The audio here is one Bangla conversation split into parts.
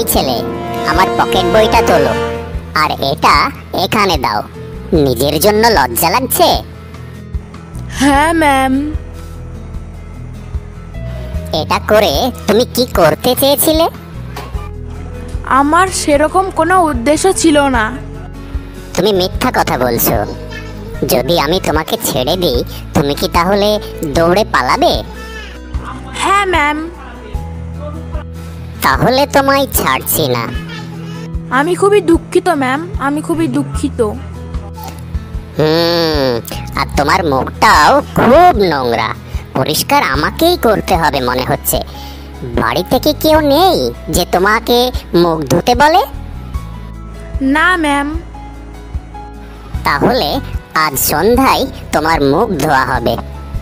এই ছেলে, আমার পকেট বইটা তোলো আর এটা এখানে দাও। নিজের জন্য লজ্জা লাগছে? হ্যাঁ ম্যাম। এটা করে তুমি কি করতে চেয়েছিলে? আমার সেরকম কোনো উদ্দেশ্য ছিল না। তুমি মিথ্যা কথা বলছো। যদি আমি তোমাকে ছেড়ে দিই, তুমি কি তাহলে দৌড়ে পালাবে? হ্যাঁ ম্যাম। তাহলে তোমায় ছাড়ছি না। আমি খুবই দুঃখিত ম্যাম, আমি খুবই দুঃখিত। আর তোমার মুখটাও খুব নোংরা। পরিষ্কার আমাকেই করতে হবে মনে হচ্ছে। বাড়িতে কি কেউ নেই যে তোমাকে মুখ ধুতে বলে? না ম্যাম। তাহলে আজ সন্ধ্যায় তোমার মুখ ধোয়া হবে।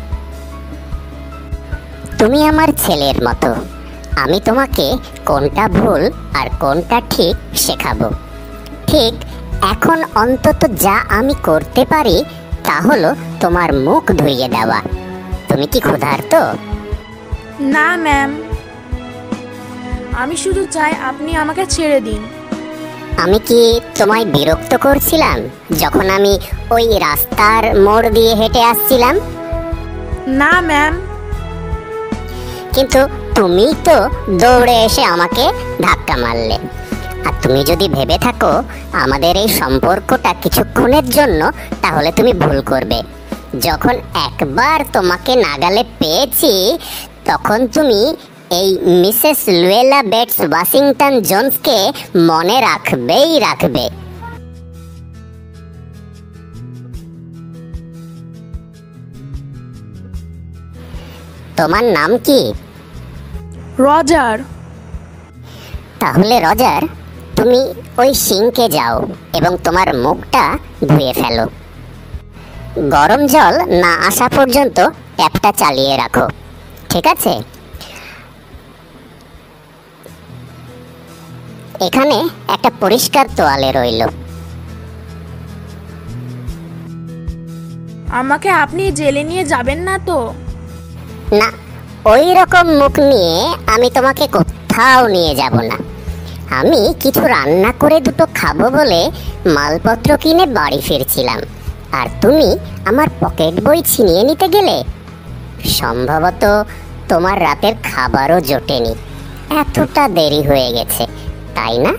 তুমি আমার ছেলের মতো। আমি তোমাকে কোনটা ভুল আর কোনটা ঠিক শেখাবো। ঠিক এখন অন্তত যা আমি করতে পারি তা হলো তোমার মুখ ধুইয়ে দেওয়া। তুমি কি ক্ষুধার্ত? না ম্যাম, আমি শুধু চাই আপনি আমাকে ছেড়ে দিন। আমি কি তোমায় বিরক্ত করছিলাম যখন আমি ওই রাস্তার মোড় দিয়ে হেঁটে আসছিলাম? না ম্যাম। কিন্তু তুমি তো দৌড়ে এসে আমাকে ধাক্কা মারলে। আর তুমি যদি ভেবে থাকো আমাদের এই সম্পর্কটা কিছুক্ষণের জন্য, তাহলে তুমি ভুল করবে। যখন একবার তোমাকে নাগালে পেয়েছি, তখন তুমি এই মিসেস লুয়েলা বেটস ওয়াশিংটন জোন্সকে মনে রাখবেই রাখবে। তোমার নাম কি? রজার। তাহলে রজার, তুমি ওই সিঙ্কে যাও এবং তোমার মুখটা ধুয়ে ফেলো। গরম জল না আসা পর্যন্ত ট্যাপটা চালিয়ে রাখো, ঠিক আছে? এখানে একটা পরিষ্কার তোয়ালে রইল। আমাকে আপনি জেলে নিয়ে যাবেন না তো? না, ওই রকম মুখ নিয়ে আমি তোমাকে কোথাও নিয়ে যাব না। আমি কিছু রান্না করে দুটো খাবো বলে মালপত্র কিনে বাড়ি ফিরছিলাম, আর তুমি আমার পকেট বই ছিনিয়ে নিতে গেলে। সম্ভবত তোমার রাতের খাবারও জোটেনি, এতটা দেরি হয়ে গেছে, তাই না?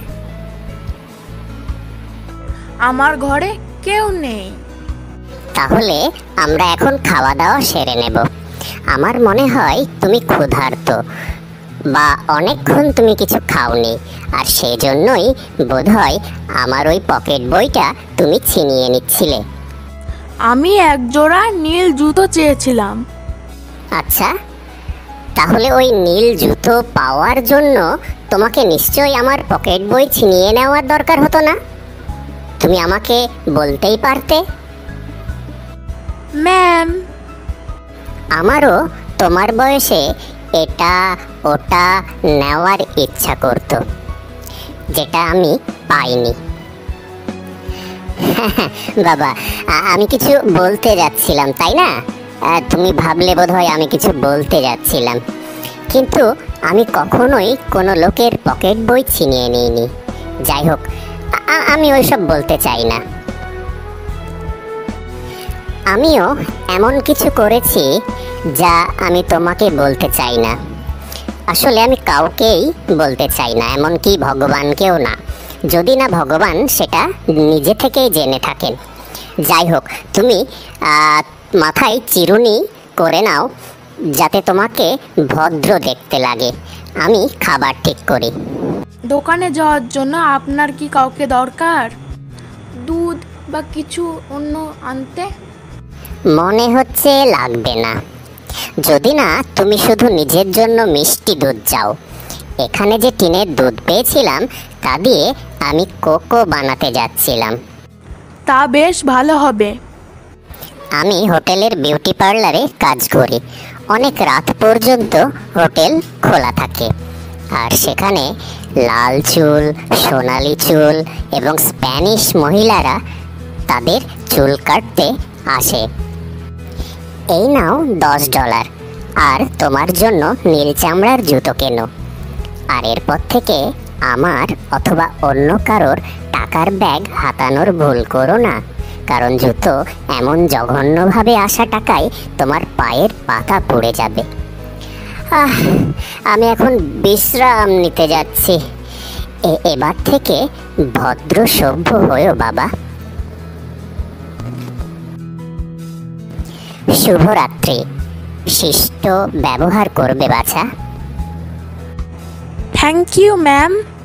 আমার ঘরে কেউ নেই। তাহলে আমরা এখন খাওয়া দাওয়া সেরে নেব। আমার মনে হয় তুমি ক্ষুধার্ত, বা অনেকক্ষণ তুমি কিছু খাওনি, আর সেজন্যই বোধহয় আমার ওই পকেট বইটা তুমি ছিনিয়ে নিচ্ছিলে। আমি এক জোড়া নীল জুতো চেয়েছিলাম। আচ্ছা, তাহলে ওই নীল জুতো পাওয়ার জন্য তোমাকে নিশ্চয়ই আমার পকেট বই ছিনিয়ে নেওয়ার দরকার হতো না? তুমি আমাকে বলতেই পারতে। ম্যাম, আমারও তোমার বয়সে এটা ওটা নেওয়ার ইচ্ছা করত, যেটা আমি পাইনি। বাবা, আমি কিছু বলতে যাচ্ছিলাম, তাই না? তুমি ভাবলে বোধহয় আমি কিছু বলতে যাচ্ছিলাম, কিন্তু আমি কখনোই কোনো লোকের পকেট বই ছিনিয়ে নিইনি। যাই হোক, আমি ওইসব বলতে চাই না। আমিও এমন কিছু করেছি যা আমি তোমাকে বলতে চাই না। আসলে আমি কাউকেই বলতে চাই না, এমনকি ভগবানকেও না, যদি না ভগবান সেটা নিজে থেকেই জেনে থাকেন। যাই হোক, তুমি মাথায় চিরুনি করে নাও যাতে তোমাকে ভদ্র দেখতে লাগে। আমি খাবার ঠিক করি। দোকানে যাওয়ার জন্য আপনার কি কাউকে দরকার? দুধ বা কিছু অন্য আনতে? মনে হচ্ছে লাগবে না, যদি না তুমি শুধু নিজের জন্য মিষ্টি দুধ চাও। এখানে যে টিনের দুধ পেয়েছিলাম তা দিয়ে আমি কোকো বানাতে যাচ্ছিলাম। তা বেশ ভালো হবে। আমি হোটেলের বিউটি পার্লারে কাজ করি। অনেক রাত পর্যন্ত হোটেল খোলা থাকে, আর সেখানে লাল চুল, সোনালি চুল এবং স্প্যানিশ মহিলারা তাদের চুল কাটতে আসে। এই নাও $10, আর তোমার জন্য নীল চামড়ার জুতো কেনো। আর এরপর থেকে আমার অথবা অন্য কারোর টাকার ব্যাগ হাতানোর ভুল করো না, কারণ জুতো এমন জঘন্যভাবে আসা টাকায় তোমার পায়ের পাতা পড়ে যাবে। আমি এখন বিশ্রাম নিতে যাচ্ছি। এবার থেকে ভদ্র সভ্য হয়েও বাবা। শুভরাত্রি। শিষ্ট ব্যবহার করবে বাছা। Thank you ma'am.